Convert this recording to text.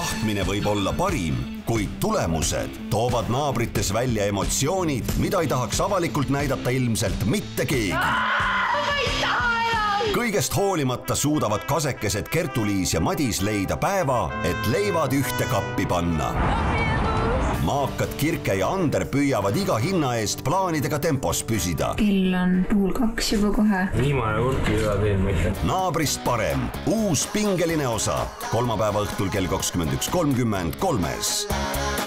tahtmine võib olla parim, kuid tulemused toovad naabrites välja emotsioonid, mida ei tahaks avalikult näidata ilmselt mitte keegi. Kõigest hoolimata suudavad kasekesed Kertu-Liis ja Madis leida päeva, et leivad ühte kappi panna. Maakad Kirke ja Ander püüavad iga hinna eest plaanidega tempos püsida. Kell on 1:30 juba kohe. Viimane urki üle teen, mõtle. Naabrist parem. Uus pingeline osa. Kolmapäeva õhtul kell 21.30 3-s.